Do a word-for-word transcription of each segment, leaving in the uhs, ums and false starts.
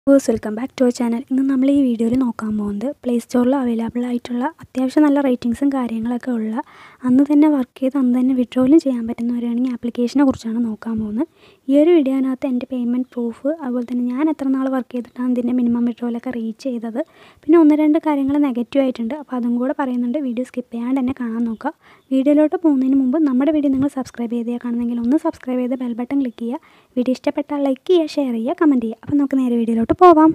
Welcome back to our channel. ഇന്ന് നമ്മൾ ഈ വീഡിയോയിൽ നോക്കാൻ പോകുന്നത് പ്ലേ സ്റ്റോറിൽ അവൈലബിൾ ആയിട്ടുള്ള അത്യാവശ്യം നല്ല റേറ്റിംഗ്സും കാര്യങ്ങളൊക്കെ ഉള്ള അന്ന് തന്നെ വർക്ക് ചെയ്ത് അന്ന് തന്നെ വിഡ്രോയിലും ചെയ്യാൻ പറ്റുന്നവരാണെങ്കിൽ ആപ്ലിക്കേഷനെ കുറിച്ചാണ് നോക്കാൻ പോകുന്നത്. ഈ ഒരു വീഡിയോനകത്ത് എൻ്റെ പേയ്മെൻറ്റ് പ്രൂഫ്, അതുപോലെ തന്നെ ഞാൻ എത്ര നാൾ വർക്ക് ചെയ്തിട്ടാണ് ഇതിൻ്റെ മിനിമം വിഡ്രോയിലൊക്കെ റീച്ച് ചെയ്തത്, പിന്നെ ഒന്ന് രണ്ട് കാര്യങ്ങൾ നെഗറ്റീവ് ആയിട്ടുണ്ട്. അപ്പോൾ അതും കൂടെ പറയുന്നുണ്ട്. വീഡിയോ സ്കിപ്പ് ചെയ്യാണ്ട് തന്നെ കാണാൻ നോക്കുക. വീഡിയോയിലോട്ട് പോകുന്നതിന് മുമ്പ് നമ്മുടെ വീഡിയോ നിങ്ങൾ സബ്സ്ക്രൈബ് ചെയ്താൽ കാണുന്നെങ്കിൽ ഒന്ന് സബ്സ്ക്രൈബ് ചെയ്ത് ബെൽ ബട്ടൺ ക്ലിക്ക് ചെയ്യുക. വീഡിയോ ഇഷ്ടപ്പെട്ടാൽ ലൈക്ക് ചെയ്യുക, ഷെയർ ചെയ്യുക, കമൻറ്റ് ചെയ്യുക. അപ്പോൾ നമുക്ക് നേരെ വീഡിയോയിലോട്ട് പോവാം.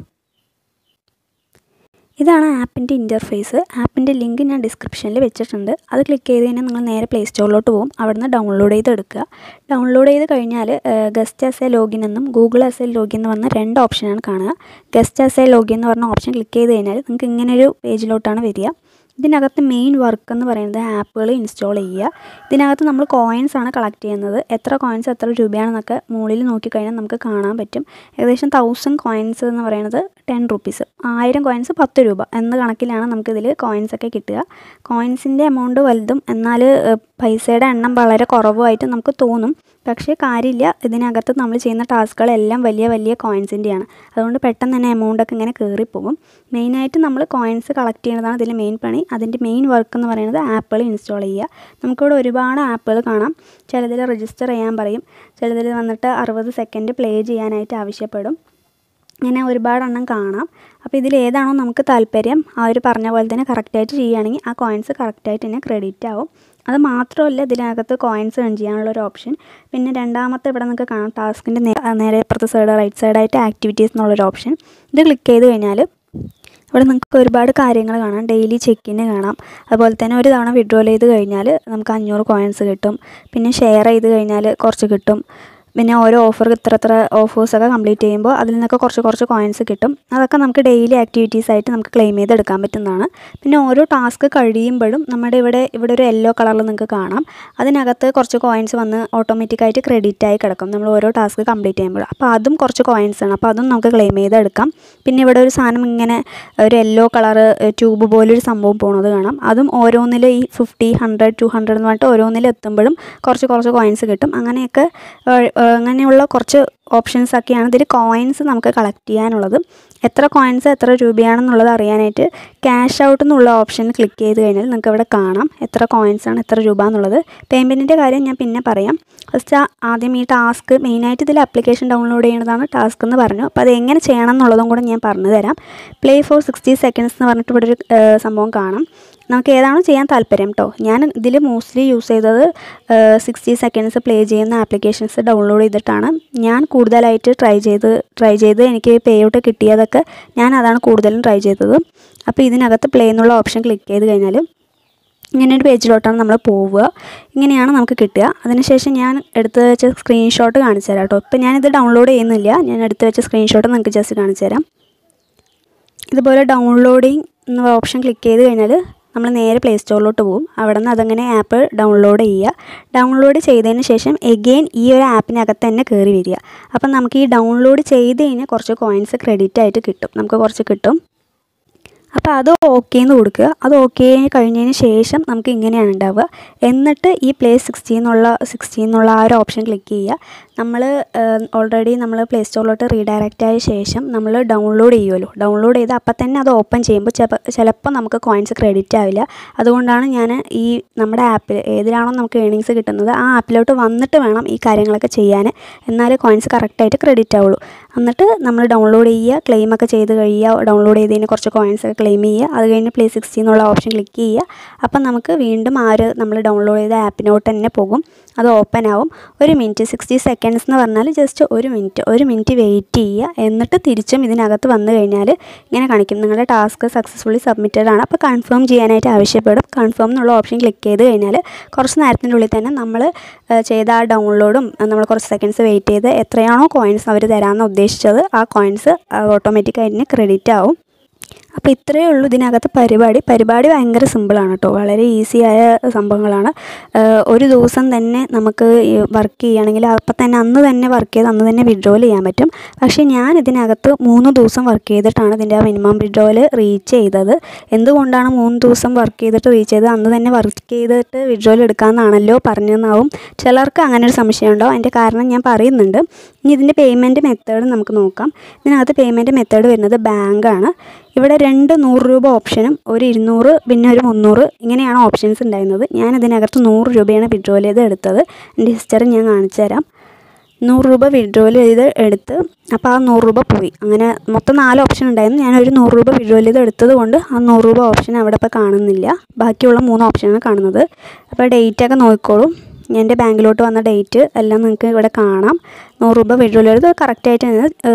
ഇതാണ് ആപ്പിൻ്റെ ഇൻ്റർഫേസ്. ആപ്പിൻ്റെ ലിങ്ക് ഞാൻ ഡിസ്ക്രിപ്ഷനിൽ വെച്ചിട്ടുണ്ട്. അത് ക്ലിക്ക് ചെയ്ത് കഴിഞ്ഞാൽ നിങ്ങൾ നേരെ പ്ലേ സ്റ്റോറിലോട്ട് പോകും. അവിടുന്ന് ഡൗൺലോഡ് ചെയ്ത് എടുക്കുക. ഡൗൺലോഡ് ചെയ്ത് കഴിഞ്ഞാൽ ഗസ്റ്റ് ആസ് എ ലോഗിൻ എന്നും ഗൂഗിൾ ആസ് എ ലോഗിൻ എന്ന് പറഞ്ഞ രണ്ട് ഓപ്ഷനാണ് കാണുക. ഗസ്റ്റ് ആസ് എ ലോഗിൻ എന്ന് പറഞ്ഞ ഓപ്ഷൻ ക്ലിക്ക് ചെയ്ത് കഴിഞ്ഞാൽ നിങ്ങൾക്ക് ഇങ്ങനൊരു പേജിലോട്ടാണ് വരിക. ഇതിനകത്ത് മെയിൻ വർക്ക് എന്ന് പറയുന്നത് ആപ്പുകൾ ഇൻസ്റ്റാൾ ചെയ്യുക. ഇതിനകത്ത് നമ്മൾ കോയിൻസ് ആണ് കളക്ട് ചെയ്യുന്നത്. എത്ര കോയിൻസ് എത്ര രൂപയാണെന്നൊക്കെ മുകളിൽ നോക്കിക്കഴിഞ്ഞാൽ നമുക്ക് കാണാൻ പറ്റും. ഏകദേശം തൗസൻഡ് കോയിൻസ് എന്ന് പറയുന്നത് ടെൻ റുപ്പീസ്, ആയിരം കോയിൻസ് പത്ത് രൂപ എന്ന കണക്കിലാണ് നമുക്കിതിൽ കോയിൻസൊക്കെ കിട്ടുക. കോയിൻസിൻ്റെ എമൗണ്ട് വലുതും എന്നാൽ പൈസയുടെ എണ്ണം വളരെ കുറവുമായിട്ട് നമുക്ക് തോന്നും. പക്ഷേ കാര്യമില്ല, ഇതിനകത്ത് നമ്മൾ ചെയ്യുന്ന ടാസ്കുകളെല്ലാം വലിയ വലിയ കോയിൻസിൻ്റെയാണ്. അതുകൊണ്ട് പെട്ടെന്ന് തന്നെ എമൗണ്ടൊക്കെ ഇങ്ങനെ കയറിപ്പോകും. മെയിനായിട്ട് നമ്മൾ കോയിൻസ് കളക്ട് ചെയ്യുന്നതാണ് ഇതിൽ മെയിൻ പണി. അതിൻ്റെ മെയിൻ വർക്ക് എന്ന് പറയുന്നത് ആപ്പുകൾ ഇൻസ്റ്റാൾ ചെയ്യുക. നമുക്കിവിടെ ഒരുപാട് ആപ്പുകൾ കാണാം. ചിലതിൽ രജിസ്റ്റർ ചെയ്യാൻ പറയും, ചിലതിൽ വന്നിട്ട് അറുപത് സെക്കൻഡ് പ്ലേ ചെയ്യാനായിട്ട് ആവശ്യപ്പെടും. ഇങ്ങനെ ഒരുപാടെണ്ണം കാണാം. അപ്പോൾ ഇതിൽ ഏതാണോ നമുക്ക് താല്പര്യം, ആ ഒരു പറഞ്ഞ പോലെ തന്നെ കറക്റ്റായിട്ട് ചെയ്യുകയാണെങ്കിൽ ആ കോയിൻസ് കറക്റ്റായിട്ട് തന്നെ ക്രെഡിറ്റ് ആവും. അത് മാത്രമല്ല, ഇതിനകത്ത് കോയിൻസ് ഏൺ ചെയ്യാനുള്ളൊരു ഓപ്ഷൻ. പിന്നെ രണ്ടാമത്തെ ഇവിടെ നിങ്ങൾക്ക് കാണാം, ടാസ്കിൻ്റെ നേരെ അപ്പുറത്തെ സൈഡ് റൈറ്റ് സൈഡായിട്ട് ആക്ടിവിറ്റീസ് എന്നുള്ളൊരു ഓപ്ഷൻ. ഇത് ക്ലിക്ക് ചെയ്ത് കഴിഞ്ഞാൽ ഇവിടെ നിങ്ങൾക്ക് ഒരുപാട് കാര്യങ്ങൾ കാണാം. ഡെയിലി ചെക്കിന് കാണാം. അതുപോലെ തന്നെ ഒരു തവണ വിഡ്രോൽ ചെയ്ത് കഴിഞ്ഞാൽ നമുക്ക് അഞ്ഞൂറ് കോയിൻസ് കിട്ടും. പിന്നെ ഷെയർ ചെയ്ത് കഴിഞ്ഞാൽ കുറച്ച് കിട്ടും. പിന്നെ ഓരോ ഓഫർ ഇത്ര ഇത്ര ഓഫേഴ്സൊക്കെ കംപ്ലീറ്റ് ചെയ്യുമ്പോൾ അതിൽ നിന്നൊക്കെ കുറച്ച് കുറച്ച് കോയിൻസ് കിട്ടും. അതൊക്കെ നമുക്ക് ഡെയിലി ആക്ടിവിറ്റീസ് ആയിട്ട് നമുക്ക് ക്ലെയിം ചെയ്തെടുക്കാൻ പറ്റുന്നതാണ്. പിന്നെ ഓരോ ടാസ്ക് കഴിയുമ്പോഴും നമ്മുടെ ഇവിടെ ഇവിടെ ഒരു യെല്ലോ കളറിൽ നിങ്ങൾക്ക് കാണാം. അതിനകത്ത് കുറച്ച് കോയിൻസ് വന്ന് ഓട്ടോമാറ്റിക്കായിട്ട് ക്രെഡിറ്റ് ആയി കിടക്കും നമ്മൾ ഓരോ ടാസ്ക് കംപ്ലീറ്റ് ചെയ്യുമ്പോൾ. അപ്പോൾ അതും കുറച്ച് കോയിൻസ് ആണ്. അപ്പോൾ അതും നമുക്ക് ക്ലെയിം ചെയ്തെടുക്കാം. പിന്നെ ഇവിടെ ഒരു സാധനം ഇങ്ങനെ ഒരു യെല്ലോ കളറ് ട്യൂബ് പോലൊരു സംഭവം പോകുന്നത് കാണാം. അതും ഓരോന്നിൽ ഈ ഫിഫ്റ്റി ഹൺഡ്രഡ് ടു ഹൺഡ്രഡ് എന്ന് പറഞ്ഞിട്ട് ഓരോന്നിൽ എത്തുമ്പോഴും കുറച്ച് കുറച്ച് കോയിൻസ് കിട്ടും. അങ്ങനെയൊക്കെ അങ്ങനെയുള്ള കുറച്ച് ഓപ്ഷൻസൊക്കെയാണ് ഇതിൽ കോയിൻസ് നമുക്ക് കളക്ട് ചെയ്യാനുള്ളത്. എത്ര കോയിൻസ് എത്ര രൂപയാണെന്നുള്ളത് അറിയാനായിട്ട് ക്യാഷ് ഔട്ട് എന്നുള്ള ഓപ്ഷൻ ക്ലിക്ക് ചെയ്ത് കഴിഞ്ഞാൽ നിങ്ങൾക്ക് ഇവിടെ കാണാം എത്ര കോയിൻസാണ് എത്ര രൂപ എന്നുള്ളത്. പേയ്മെൻറ്റിൻ്റെ കാര്യം ഞാൻ പിന്നെ പറയാം. ഫസ്റ്റ് ആദ്യം ഈ ടാസ്ക് മെയിനായിട്ട് ഇതിൽ ആപ്ലിക്കേഷൻ ഡൗൺലോഡ് ചെയ്യുന്നതാണ് ടാസ്ക് എന്ന് പറഞ്ഞു. അപ്പോൾ അത് എങ്ങനെ ചെയ്യണം എന്നുള്ളതും കൂടെ ഞാൻ പറഞ്ഞു തരാം. പ്ലേ ഫോർ സിക്സ്റ്റി സെക്കൻഡ്സ് എന്ന് പറഞ്ഞിട്ട് ഇവിടെ ഒരു സംഭവം കാണാം. നമുക്ക് ഏതാണോ ചെയ്യാൻ താല്പര്യം കേട്ടോ. ഞാൻ ഇതിൽ മോസ്റ്റ്ലി യൂസ് ചെയ്തത് സിക്സ്റ്റി സെക്കൻഡ്സ് പ്ലേ ചെയ്യുന്ന ആപ്ലിക്കേഷൻസ് ഡൗൺലോഡ് ചെയ്തിട്ടാണ്. ഞാൻ കൂടുതലായിട്ട് ട്രൈ ചെയ്ത് ട്രൈ ചെയ്ത് എനിക്ക് പേ ഔട്ട് കിട്ടിയതൊക്കെ ഞാൻ അതാണ് കൂടുതലും ട്രൈ ചെയ്തത്. അപ്പോൾ ഇതിനകത്ത് പ്ലേ എന്നുള്ള ഓപ്ഷൻ ക്ലിക്ക് ചെയ്ത് കഴിഞ്ഞാൽ ഇങ്ങനെ ഒരു പേജിലോട്ടാണ് നമ്മൾ പോവുക. ഇങ്ങനെയാണ് നമുക്ക് കിട്ടുക. അതിനുശേഷം ഞാൻ എടുത്ത് വെച്ച സ്ക്രീൻഷോട്ട് കാണിച്ചു തരാം കേട്ടോ. ഇപ്പോൾ ഞാനിത് ഡൗൺലോഡ് ചെയ്യുന്നില്ല, ഞാൻ എടുത്ത് വെച്ച സ്ക്രീൻഷോട്ട് നിങ്ങൾക്ക് ജസ്റ്റ് കാണിച്ചു തരാം. ഇതുപോലെ ഡൗൺലോഡിങ് എന്ന ഓപ്ഷൻ ക്ലിക്ക് ചെയ്ത് കഴിഞ്ഞാൽ നമ്മൾ നേരെ പ്ലേ സ്റ്റോറിലോട്ട് പോകും. അവിടെ നിന്ന് അതങ്ങനെ ആപ്പ് ഡൗൺലോഡ് ചെയ്യുക. ഡൗൺലോഡ് ചെയ്തതിന് ശേഷം എഗെയിൻ ഈ ഒരു ആപ്പിനകത്ത് തന്നെ കയറി വരിക. അപ്പം നമുക്ക് ഈ ഡൗൺലോഡ് ചെയ്ത് കഴിഞ്ഞാൽ കുറച്ച് കോയിൻസ് ക്രെഡിറ്റ് ആയിട്ട് കിട്ടും. നമുക്ക് കുറച്ച് കിട്ടും. അപ്പോൾ അത് ഓക്കെ എന്ന് കൊടുക്കുക. അത് ഓക്കെ കഴിഞ്ഞതിന് ശേഷം നമുക്ക് ഇങ്ങനെയാണ് ഉണ്ടാവുക. എന്നിട്ട് ഈ പ്ലേ സിക്സ്റ്റി എന്നുള്ള സിക്സ്റ്റി എന്നുള്ള ആ ഒരു ഓപ്ഷൻ ക്ലിക്ക് ചെയ്യുക. നമ്മൾ ഓൾറെഡി നമ്മൾ പ്ലേ സ്റ്റോറിലോട്ട് റീഡയറക്റ്റ് ആയ ശേഷം നമ്മൾ ഡൗൺലോഡ് ചെയ്യുമല്ലോ. ഡൗൺലോഡ് ചെയ്ത് അപ്പം തന്നെ അത് ഓപ്പൺ ചെയ്യുമ്പോൾ ചിലപ്പോൾ ചിലപ്പോൾ നമുക്ക് കോയിൻസ് ക്രെഡിറ്റ് ആവില്ല. അതുകൊണ്ടാണ് ഞാൻ ഈ നമ്മുടെ ആപ്പിൽ ഏതിലാണോ നമുക്ക് ഏണിങ്സ് കിട്ടുന്നത് ആ ആപ്പിലോട്ട് വന്നിട്ട് വേണം ഈ കാര്യങ്ങളൊക്കെ ചെയ്യാൻ. എന്നാലേ കോയിൻസ് കറക്റ്റായിട്ട് ക്രെഡിറ്റ് ആവുള്ളൂ. എന്നിട്ട് നമ്മൾ ഡൗൺലോഡ് ചെയ്യുക, ക്ലെയിമൊക്കെ ചെയ്ത് കഴിയുക. ഡൗൺലോഡ് ചെയ്തതിന് കുറച്ച് കോയിൻസ് ഒക്കെ ക്ലെയിം ചെയ്യുക. അത് കഴിഞ്ഞ് പ്ലേ സിക്സ്റ്റി എന്നുള്ള ഓപ്ഷൻ ക്ലിക്ക് ചെയ്യുക. അപ്പം നമുക്ക് വീണ്ടും ആ ഒരു നമ്മൾ ഡൗൺലോഡ് ചെയ്ത ആപ്പിനോട്ട് തന്നെ പോകും. അത് ഓപ്പൺ ആവും. ഒരു മിനിറ്റ് സിക്സ്റ്റി സെക്കൻഡ്സ് എന്ന് പറഞ്ഞാൽ ജസ്റ്റ് ഒരു മിനിറ്റ് ഒരു മിനിറ്റ് വെയിറ്റ് ചെയ്യുക. എന്നിട്ട് തിരിച്ചും ഇതിനകത്ത് വന്നു കഴിഞ്ഞാൽ ഇങ്ങനെ കാണിക്കും നിങ്ങളുടെ ടാസ്ക് സക്സസ്ഫുള്ളി സബ്മിറ്റഡ് ആണ്. അപ്പോൾ കൺഫേം ചെയ്യാനായിട്ട് ആവശ്യപ്പെടും. കൺഫേം എന്നുള്ള ഓപ്ഷൻ ക്ലിക്ക് ചെയ്ത് കഴിഞ്ഞാൽ കുറച്ച് നേരത്തിൻ്റെ ഉള്ളിൽ തന്നെ നമ്മൾ ചെയ്ത ആ ഡൗൺലോഡും നമ്മൾ കുറച്ച് സെക്കൻഡ്സ് വെയിറ്റ് ചെയ്ത് എത്രയാണോ കോയിൻസ് അവർ തരാമെന്ന് ഉദ്ദേശിച്ചത് ആ കോയിൻസ് ഓട്ടോമാറ്റിക്കായിട്ട് ക്രെഡിറ്റ് ആവും. അപ്പോൾ ഇത്രയേ ഉള്ളൂ ഇതിനകത്ത് പരിപാടി. പരിപാടി ഭയങ്കര സിമ്പിളാണ് കേട്ടോ, വളരെ ഈസിയായ സംഭവങ്ങളാണ്. ഒരു ദിവസം തന്നെ നമുക്ക് വർക്ക് ചെയ്യുകയാണെങ്കിൽ അപ്പം തന്നെ അന്ന് തന്നെ വർക്ക് ചെയ്ത് അന്ന് തന്നെ വിഡ്രോവൽ ചെയ്യാൻ പറ്റും. പക്ഷേ ഞാൻ ഇതിനകത്ത് മൂന്ന് ദിവസം വർക്ക് ചെയ്തിട്ടാണ് ഇതിൻ്റെ ആ മിനിമം വിഡ്രോവൽ റീച്ച് ചെയ്തത്. എന്തുകൊണ്ടാണ് മൂന്ന് ദിവസം വർക്ക് ചെയ്തിട്ട് റീച്ച് ചെയ്തത്? അന്ന് തന്നെ വർക്ക് ചെയ്തിട്ട് വിഡ്രോവൽ എടുക്കാമെന്നാണല്ലോ പറഞ്ഞതെന്നാവും ചിലർക്ക് അങ്ങനെ ഒരു സംശയം ഉണ്ടാവും. അതിൻ്റെ കാരണം ഞാൻ പറയുന്നുണ്ട്. ഇനി ഇതിൻ്റെ പേയ്മെൻറ്റ് മെത്തേഡ് നമുക്ക് നോക്കാം. ഇതിനകത്ത് പേയ്മെൻറ്റ് മെത്തേഡ് വരുന്നത് ബാങ്കാണ്. ഇവിടെ രണ്ട് നൂറ് രൂപ ഓപ്ഷനും ഒരു ഇരുന്നൂറ് പിന്നെ ഒരു മുന്നൂറ് ഇങ്ങനെയാണ് ഓപ്ഷൻസ് ഉണ്ടായിരുന്നത്. ഞാൻ ഇതിനകത്ത് നൂറ് രൂപയാണ് വിഡ്രോവൽ ചെയ്ത് എടുത്തത്. എൻ്റെ ഹിസ്റ്ററി ഞാൻ കാണിച്ചു തരാം. നൂറ് രൂപ വിഡ്രോവൽ ചെയ്ത് എടുത്ത് അപ്പോൾ ആ നൂറ് രൂപ പോയി. അങ്ങനെ മൊത്തം നാല് ഓപ്ഷൻ ഉണ്ടായിരുന്നു. ഞാനൊരു നൂറ് രൂപ വിഡ്രോവൽ ചെയ്ത് എടുത്തത് കൊണ്ട് ആ നൂറ് രൂപ ഓപ്ഷൻ അവിടെ ഇപ്പോൾ കാണുന്നില്ല. ബാക്കിയുള്ള മൂന്ന് ഓപ്ഷനാണ് കാണുന്നത്. അപ്പോൾ ഡേറ്റൊക്കെ നോക്കിക്കോളും. എൻ്റെ ബാങ്കിലോട്ട് വന്ന ഡേറ്റ് എല്ലാം നിങ്ങൾക്ക് ഇവിടെ കാണാം. നൂറ് രൂപ വിഡ്രോവൽ ചെയ്ത് കറക്റ്റായിട്ട്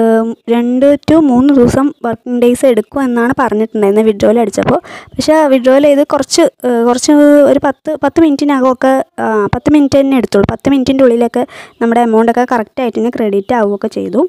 രണ്ട് ടു മൂന്ന് ദിവസം വർക്കിംഗ് ഡേയ്സ് എടുക്കും എന്നാണ് പറഞ്ഞിട്ടുണ്ടായിരുന്നത് വിഡ്രോവൽ അടിച്ചപ്പോൾ. പക്ഷേ വിഡ്രോവൽ ചെയ്ത് കുറച്ച് കുറച്ച് ഒരു പത്ത് പത്ത് മിനിറ്റിനകമൊക്കെ പത്ത് മിനിറ്റ് തന്നെ എടുത്തുള്ളൂ. പത്ത് മിനിറ്റിൻ്റെ ഉള്ളിലൊക്കെ നമ്മുടെ എമൗണ്ടൊക്കെ കറക്റ്റായിട്ട് തന്നെ ക്രെഡിറ്റ് ആവുകയൊക്കെ ചെയ്തു.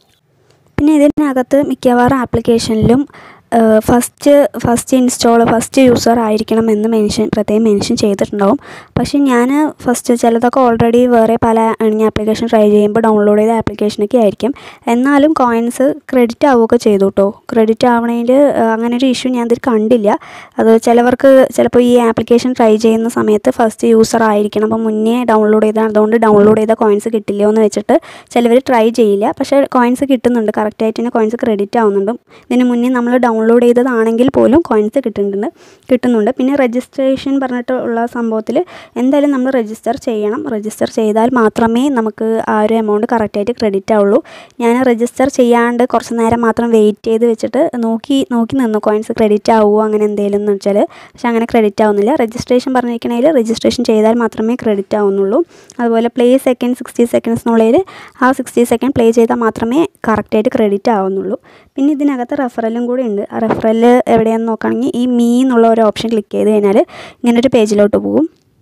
പിന്നെ ഇതിനകത്ത് മിക്കവാറും ആപ്ലിക്കേഷനിലും first first install first user ആയിരിക്കണം എന്ന് മെൻഷൻ പ്രത്യേകം മെൻഷൻ ചെയ്തിട്ടുണ്ടാവും. പക്ഷേ ഞാൻ ഫസ്റ്റ് ചിലതൊക്കെ ഓൾറെഡി വേറെ പല ആപ്ലിക്കേഷൻ ട്രൈ ചെയ്യുമ്പോൾ ഡൗൺലോഡ് ചെയ്ത ആപ്ലിക്കേഷനൊക്കെ ആയിരിക്കും. എന്നാലും കോയിൻസ് ക്രെഡിറ്റ് ആവുകയൊക്കെ ചെയ്തു കേട്ടോ. ക്രെഡിറ്റ് ആവണതിൽ അങ്ങനെ ഒരു ഇഷ്യൂ ഞാൻ ഇതിൽ കണ്ടില്ല. അത് ചിലവർക്ക് ചിലപ്പോൾ ഈ ആപ്ലിക്കേഷൻ ട്രൈ ചെയ്യുന്ന സമയത്ത് ഫസ്റ്റ് യൂസർ ആയിരിക്കണം, അപ്പോൾ മുന്നേ ഡൗൺലോഡ് ചെയ്താൽ അതുകൊണ്ട് ഡൗൺലോഡ് ചെയ്ത കോയിൻസ് കിട്ടില്ല എന്ന് വെച്ചിട്ട് ചിലവർ ട്രൈ ചെയ്യില്ല. പക്ഷേ കോയിൻസ് കിട്ടുന്നുണ്ട്, കറക്റ്റായിട്ട് തന്നെ കോയിൻസ് ക്രെഡിറ്റ് ആവുന്നുണ്ട്. ഇതിന് മുന്നേ നമ്മൾ ഡൗൺലോഡ് ചെയ്തതാണെങ്കിൽ പോലും കോയിൻസ് കിട്ടുന്നുണ്ട് കിട്ടുന്നുണ്ട് പിന്നെ രജിസ്ട്രേഷൻ പറഞ്ഞിട്ടുള്ള സംഭവത്തിൽ എന്തായാലും നമ്മൾ രജിസ്റ്റർ ചെയ്യണം. രജിസ്റ്റർ ചെയ്താൽ മാത്രമേ നമുക്ക് ആ ഒരു എമൗണ്ട് കറക്റ്റായിട്ട് ക്രെഡിറ്റ് ആവുള്ളൂ. ഞാൻ രജിസ്റ്റർ ചെയ്യാണ്ട് കുറച്ച് നേരം മാത്രം വെയിറ്റ് ചെയ്ത് വെച്ചിട്ട് നോക്കി നോക്കി നിന്നു കോയിൻസ് ക്രെഡിറ്റ് ആവുമോ അങ്ങനെ എന്തെങ്കിലും എന്ന് വെച്ചാൽ. പക്ഷേ അങ്ങനെ ക്രെഡിറ്റ് ആവുന്നില്ല. രജിസ്ട്രേഷൻ പറഞ്ഞിരിക്കണമെങ്കിൽ രജിസ്ട്രേഷൻ ചെയ്താൽ മാത്രമേ ക്രെഡിറ്റ് ആവുന്നുള്ളൂ. അതുപോലെ പ്ലേ സെക്കൻഡ് സിക്സ്റ്റി സെക്കൻഡ്സ് എന്നുള്ളതിൽ ആ സിക്സ്റ്റി സെക്കൻഡ് പ്ലേ ചെയ്താൽ മാത്രമേ കറക്റ്റായിട്ട് ക്രെഡിറ്റ് ആവുന്നുള്ളൂ. പിന്നെ ഇതിനകത്ത് റെഫറലും കൂടി ഉണ്ട്. ആ റെഫറൽ എവിടെയാണെന്ന് നോക്കുകയാണെങ്കിൽ ഈ മീ എന്നുള്ള ഒരു ഓപ്ഷൻ ക്ലിക്ക് ചെയ്ത് കഴിഞ്ഞാൽ ഇങ്ങനൊരു പേജിലോട്ട് പോകും.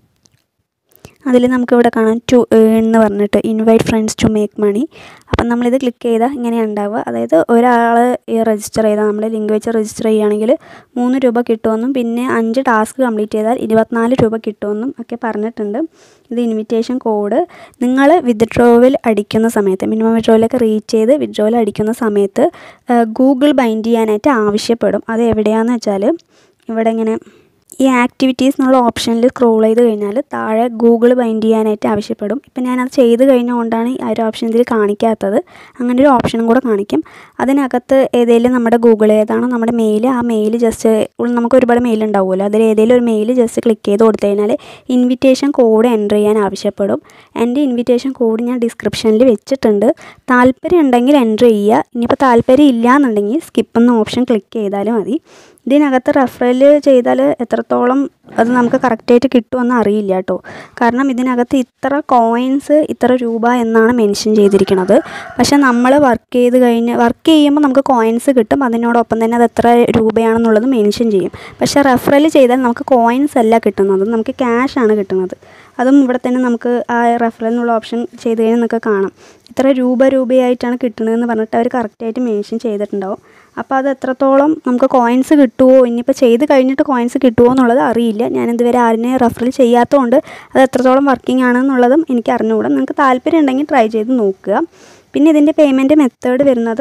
അതിൽ നമുക്കിവിടെ കാണാം ടു എന്ന് പറഞ്ഞിട്ട് invite friends to make money. അപ്പം നമ്മളിത് ക്ലിക്ക് ചെയ്താൽ ഇങ്ങനെയാണ് ഉണ്ടാവുക. അതായത് ഒരാൾ രജിസ്റ്റർ ചെയ്താൽ നമ്മൾ ലിങ്ക് വെച്ച് രജിസ്റ്റർ ചെയ്യുകയാണെങ്കിൽ മൂന്ന് രൂപ കിട്ടുമെന്നും പിന്നെ അഞ്ച് ടാസ്ക് കംപ്ലീറ്റ് ചെയ്താൽ ഇരുപത്തിനാല് രൂപ കിട്ടുമെന്നും ഒക്കെ പറഞ്ഞിട്ടുണ്ട്. ഇത് ഇൻവിറ്റേഷൻ കോഡ്. നിങ്ങൾ വിത്ഡ്രോവൽ അടിക്കുന്ന സമയത്ത് മിനിമം വിത്ഡ്രോവലൊക്കെ റീച്ച് ചെയ്ത് വിത്ഡ്രോവൽ അടിക്കുന്ന സമയത്ത് ഗൂഗിൾ ബൈൻഡ് ചെയ്യാനായിട്ട് ആവശ്യപ്പെടും. അത് എവിടെയാണെന്ന് വെച്ചാൽ ഇവിടെ ഇങ്ങനെ ഈ ആക്ടിവിറ്റീസ് എന്നുള്ള ഓപ്ഷനിൽ സ്ക്രോൾ ചെയ്ത് കഴിഞ്ഞാൽ താഴെ ഗൂഗിൾ ബൈൻഡ് ചെയ്യാനായിട്ട് ആവശ്യപ്പെടും. ഇപ്പം ഞാനത് ചെയ്ത് കഴിഞ്ഞുകൊണ്ടാണ് ആ ഒരു ഓപ്ഷൻ ഇതിൽ കാണിക്കാത്തത്. അങ്ങനെ ഒരു ഓപ്ഷനും കൂടെ കാണിക്കും. അതിനകത്ത് ഏതെങ്കിലും നമ്മുടെ ഗൂഗിൾ ഏതാണോ നമ്മുടെ മെയിൽ ആ മെയിൽ ജസ്റ്റ് നമുക്ക് ഒരുപാട് മെയിൽ ഉണ്ടാവുമല്ലോ, അതിൽ ഏതെങ്കിലും ഒരു മെയിൽ ജസ്റ്റ് ക്ലിക്ക് ചെയ്ത് കൊടുത്തു കഴിഞ്ഞാൽ ഇൻവിറ്റേഷൻ കോഡ് എൻ്റർ ചെയ്യാൻ ആവശ്യപ്പെടും. എൻ്റെ ഇൻവിറ്റേഷൻ കോഡ് ഞാൻ ഡിസ്ക്രിപ്ഷനിൽ വെച്ചിട്ടുണ്ട്. താല്പര്യം ഉണ്ടെങ്കിൽ എൻ്റർ ചെയ്യുക. ഇനിയിപ്പോൾ താല്പര്യം ഇല്ല എന്നുണ്ടെങ്കിൽ സ്കിപ്പ് എന്ന ഓപ്ഷൻ ക്ലിക്ക് ചെയ്താലും മതി. ഇതിനകത്ത് റെഫറൽ ചെയ്താൽ എത്രത്തോളം അത് നമുക്ക് കറക്റ്റായിട്ട് കിട്ടുമെന്ന് അറിയില്ല കേട്ടോ. കാരണം ഇതിനകത്ത് ഇത്ര കോയിൻസ് ഇത്ര രൂപ എന്നാണ് മെൻഷൻ ചെയ്തിരിക്കുന്നത്. പക്ഷേ നമ്മൾ വർക്ക് ചെയ്ത് കഴിഞ്ഞ് വർക്ക് ചെയ്യുമ്പോൾ നമുക്ക് കോയിൻസ് കിട്ടും. അതിനോടൊപ്പം തന്നെ അത് എത്ര രൂപയാണെന്നുള്ളത് മെൻഷൻ ചെയ്യും. പക്ഷേ റെഫറൽ ചെയ്താൽ നമുക്ക് കോയിൻസ് അല്ല കിട്ടുന്നത്, നമുക്ക് ക്യാഷാണ് കിട്ടുന്നത്. അതും ഇവിടെ തന്നെ നമുക്ക് ആ റെഫറൽ എന്നുള്ള ഓപ്ഷൻ ചെയ്ത് കഴിഞ്ഞാൽ നിങ്ങൾക്ക് കാണാം ഇത്ര രൂപ രൂപയായിട്ടാണ് കിട്ടുന്നതെന്ന് പറഞ്ഞിട്ട് അവർ കറക്റ്റായിട്ട് മെൻഷൻ ചെയ്തിട്ടുണ്ടാവും. അപ്പോൾ അത് എത്രത്തോളം നമുക്ക് കോയിൻസ് കിട്ടുമോ ഇനിയിപ്പോൾ ചെയ്ത് കഴിഞ്ഞിട്ട് കോയിൻസ് കിട്ടുമോ എന്നുള്ളത് അറിയില്ല. ഞാൻ ഇതുവരെ ആരിനെ റെഫറൽ ചെയ്യാത്തതുകൊണ്ട് അത് എത്രത്തോളം വർക്കിംഗ് ആണെന്നുള്ളതും എനിക്ക് അറിഞ്ഞുകൂടാ. നിങ്ങൾക്ക് താല്പര്യം ഉണ്ടെങ്കിൽ ട്രൈ ചെയ്ത് നോക്കുക. പിന്നെ ഇതിൻ്റെ പേയ്മെൻറ്റ് മെത്തേഡ് വരുന്നത്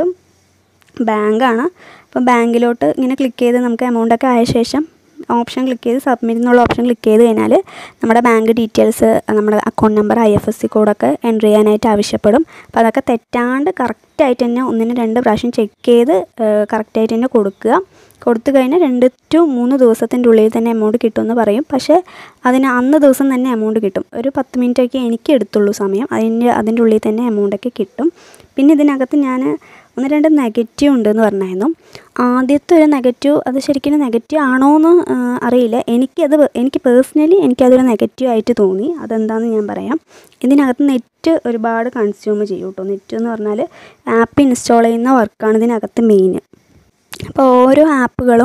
ബാങ്കാണ്. അപ്പോൾ ബാങ്കിലോട്ട് ഇങ്ങനെ ക്ലിക്ക് ചെയ്ത് നമുക്ക് എമൗണ്ടൊക്കെ ആയ ശേഷം ഓപ്ഷൻ ക്ലിക്ക് ചെയ്ത് സബ്മിറ്റ് എന്നുള്ള ഓപ്ഷൻ ക്ലിക്ക് ചെയ്ത് കഴിഞ്ഞാൽ നമ്മുടെ ബാങ്ക് ഡീറ്റെയിൽസ് നമ്മുടെ account number I F S C കോഡൊക്കെ എൻ്റർ ചെയ്യാനായിട്ട് ആവശ്യപ്പെടും. അപ്പോൾ അതൊക്കെ തെറ്റാണ്ട് കറക്റ്റായിട്ട് തന്നെ ഒന്നിന് രണ്ട് പ്രാവശ്യം ചെക്ക് ചെയ്ത് കറക്റ്റായിട്ട് തന്നെ കൊടുക്കുക. കൊടുത്തു കഴിഞ്ഞാൽ രണ്ട് ടു മൂന്ന് ദിവസത്തിൻ്റെ ഉള്ളിൽ തന്നെ എമൗണ്ട് കിട്ടുമെന്ന് പറയും. പക്ഷേ അതിന് അന്ന് ദിവസം തന്നെ എമൗണ്ട് കിട്ടും. ഒരു പത്ത് മിനിറ്റൊക്കെ എനിക്ക് എടുത്തുള്ളൂ സമയം. അതിൻ്റെ അതിൻ്റെ ഉള്ളിൽ തന്നെ എമൗണ്ടൊക്കെ കിട്ടും. പിന്നെ ഇതിനകത്ത് ഞാൻ ഒന്ന് രണ്ട് നെഗറ്റീവ് ഉണ്ടെന്ന് പറഞ്ഞായിരുന്നു. ആദ്യത്തെ ഒരു നെഗറ്റീവ് അത് ശരിക്കും നെഗറ്റീവ് ആണോ എന്ന് അറിയില്ല. എനിക്കത് എനിക്ക് പേഴ്സണലി എനിക്കതൊരു നെഗറ്റീവ് ആയിട്ട് തോന്നി. അതെന്താണെന്ന് ഞാൻ പറയാം. ഇതിനകത്ത് നെറ്റ് ഒരുപാട് കൺസ്യൂം ചെയ്യും കേട്ടോ. നെറ്റ് എന്ന് പറഞ്ഞാൽ ആപ്പ് ഇൻസ്റ്റാൾ ചെയ്യുന്ന വർക്കാണ് ഇതിനകത്ത് മെയിൻ. അപ്പോൾ ഓരോ ആപ്പുകളും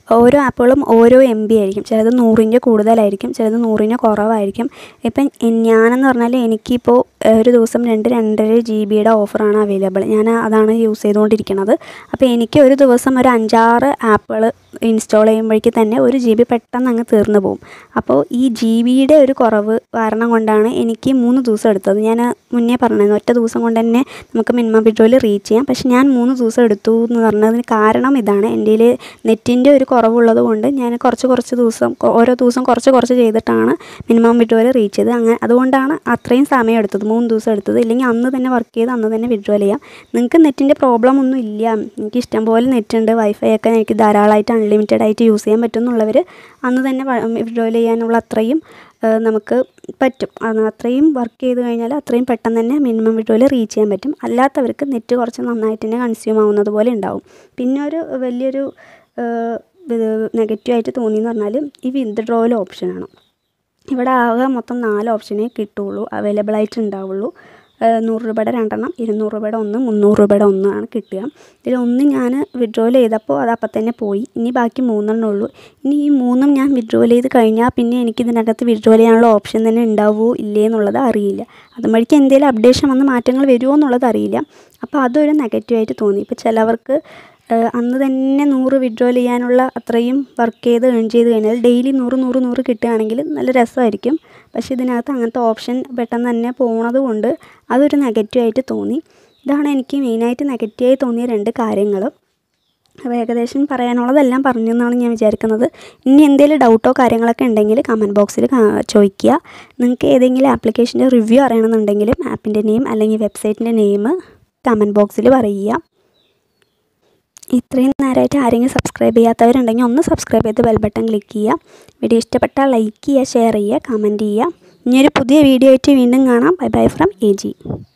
ഓരോ ആപ്പുകളും ഓരോ എം ബി ആയിരിക്കും. ചിലത് നൂറിൻ്റെ കൂടുതലായിരിക്കും, ചിലത് നൂറിന് കുറവായിരിക്കും. ഇപ്പം ഞാനെന്ന് പറഞ്ഞാൽ എനിക്കിപ്പോൾ ഒരു ദിവസം രണ്ട് രണ്ടര ജി ബിയുടെ ഓഫറാണ് അവൈലബിൾ. ഞാൻ അതാണ് യൂസ് ചെയ്തുകൊണ്ടിരിക്കുന്നത്. അപ്പോൾ എനിക്ക് ഒരു ദിവസം ഒരു അഞ്ചാറ് ആപ്പുകൾ ഇൻസ്റ്റാൾ ചെയ്യുമ്പോഴേക്ക് തന്നെ ഒരു ജി ബി പെട്ടെന്ന് അങ്ങ് തീർന്നു പോകും. അപ്പോൾ ഈ ജി ബിയുടെ ഒരു കുറവ് കാരണം കൊണ്ടാണ് എനിക്ക് മൂന്ന് ദിവസം എടുത്തത്. ഞാൻ മുന്നേ പറഞ്ഞിരുന്നു ഒറ്റ ദിവസം കൊണ്ട് തന്നെ നമുക്ക് മിനിമം വിഡ്രോയിൽ റീച്ച് ചെയ്യാം. പക്ഷെ ഞാൻ മൂന്ന് ദിവസം എടുത്തു എന്ന് പറഞ്ഞതിന് കാരണം ഇതാണ്, എൻ്റെ കയ്യിൽ നെറ്റിൻ്റെ ഒരു കുറവുള്ളത് കൊണ്ട് ഞാൻ കുറച്ച് കുറച്ച് ദിവസം ഓരോ ദിവസം കുറച്ച് കുറച്ച് ചെയ്തിട്ടാണ് മിനിമം വിഡ്രോയിൽ റീച്ച് ചെയ്തത്. അങ്ങനെ അതുകൊണ്ടാണ് അത്രയും സമയം എടുത്തത്, മൂന്ന് ദിവസം എടുത്തത്. ഇല്ലെങ്കിൽ അന്ന് തന്നെ വർക്ക് ചെയ്ത് അന്ന് തന്നെ വിഡ്രോൽ ചെയ്യാം. നിങ്ങൾക്ക് നെറ്റിൻ്റെ പ്രോബ്ലം ഒന്നും ഇല്ല, എനിക്ക് ഇഷ്ടംപോലെ നെറ്റുണ്ട്, വൈഫൈ ഒക്കെ എനിക്ക് ധാരാളമായിട്ട് അൺലിമിറ്റഡ് ആയിട്ട് യൂസ് ചെയ്യാൻ പറ്റുമെന്നുള്ളവർ അന്ന് തന്നെ വിഡ്രോൽ ചെയ്യാനുള്ള അത്രയും നമുക്ക് പറ്റും. അത്രയും വർക്ക് ചെയ്ത് കഴിഞ്ഞാൽ അത്രയും പെട്ടെന്ന് തന്നെ മിനിമം വിഡ്രോയിൽ റീച്ച് ചെയ്യാൻ പറ്റും. അല്ലാത്തവർക്ക് നെറ്റ് കുറച്ച് നന്നായിട്ട് തന്നെ കൺസ്യൂം ആവുന്നത് പോലെ ഉണ്ടാവും. പിന്നെ ഒരു വലിയൊരു നെഗറ്റീവായിട്ട് തോന്നിയെന്ന് പറഞ്ഞാൽ ഈ വിത്ഡ്രോവൽ ഓപ്ഷനാണ്. ഇവിടെ ആകെ മൊത്തം നാല് ഓപ്ഷനേ കിട്ടുകയുള്ളൂ, അവൈലബിൾ ആയിട്ട് ഉണ്ടാവുള്ളൂ. നൂറ് രൂപയുടെ രണ്ടെണ്ണം, ഇരുന്നൂറ് രൂപയുടെ ഒന്ന്, മുന്നൂറ് രൂപയുടെ ഒന്നാണ് കിട്ടുക. ഇതിലൊന്ന് ഞാൻ വിഡ്രോൽ ചെയ്തപ്പോൾ അത് അപ്പം തന്നെ പോയി. ഇനി ബാക്കി മൂന്നെണ്ണം ഉള്ളൂ. ഇനി ഈ മൂന്നും ഞാൻ വിഡ്രോൽ ചെയ്ത് കഴിഞ്ഞാൽ പിന്നെ എനിക്കിതിനകത്ത് വിഡ്രോൽ ചെയ്യാനുള്ള ഓപ്ഷൻ തന്നെ ഉണ്ടാവുമോ ഇല്ലേ എന്നുള്ളത് അറിയില്ല. അതുവഴിക്ക് എന്തെങ്കിലും അപ്ഡേഷൻ വന്ന് മാറ്റങ്ങൾ വരുമോ എന്നുള്ളത് അറിയില്ല. അപ്പോൾ അതൊരു നെഗറ്റീവായിട്ട് തോന്നി. ഇപ്പോൾ ചിലവർക്ക് അന്ന് തന്നെ നൂറ് വിഡ്രോൽ ചെയ്യാനുള്ള അത്രയും വർക്ക് ചെയ്ത് ഏൺ ചെയ്ത് കഴിഞ്ഞാൽ ഡെയിലി നൂറ് നൂറ് നൂറ് കിട്ടുകയാണെങ്കിൽ നല്ല രസമായിരിക്കും. പക്ഷേ ഇതിനകത്ത് അങ്ങനത്തെ ഓപ്ഷൻ പെട്ടെന്ന് തന്നെ പോകുന്നത് കൊണ്ട് അതൊരു നെഗറ്റീവായിട്ട് തോന്നി. ഇതാണ് എനിക്ക് മെയിനായിട്ട് നെഗറ്റീവായി തോന്നിയ രണ്ട് കാര്യങ്ങൾ. അപ്പോൾ ഏകദേശം പറയാനുള്ളതെല്ലാം പറഞ്ഞു എന്നാണ് ഞാൻ വിചാരിക്കുന്നത്. ഇനി എന്തെങ്കിലും ഡൗട്ടോ കാര്യങ്ങളൊക്കെ ഉണ്ടെങ്കിൽ കമൻറ്റ് ബോക്സിൽ ചോദിക്കുക. നിങ്ങൾക്ക് ഏതെങ്കിലും ആപ്ലിക്കേഷൻ്റെ റിവ്യൂ അറിയണമെന്നുണ്ടെങ്കിലും ആപ്പിൻ്റെ നെയിം അല്ലെങ്കിൽ വെബ്സൈറ്റിൻ്റെ നെയിം കമൻറ്റ് ബോക്സിൽ പറയുക. ഇത്രയും നേരമായിട്ട് ആരെങ്കിലും സബ്സ്ക്രൈബ് ചെയ്യാത്തവരുണ്ടെങ്കിൽ ഒന്ന് സബ്സ്ക്രൈബ് ചെയ്ത് ബെൽ ബട്ടൺ ക്ലിക്ക് ചെയ്യുക. വീഡിയോ ഇഷ്ടപ്പെട്ടാൽ ലൈക്ക് ചെയ്യുക, ഷെയർ ചെയ്യുക, കമൻറ്റ് ചെയ്യുക. ഇനിയൊരു പുതിയ വീഡിയോ ആയിട്ട് വീണ്ടും കാണാം. Bye bye from A G.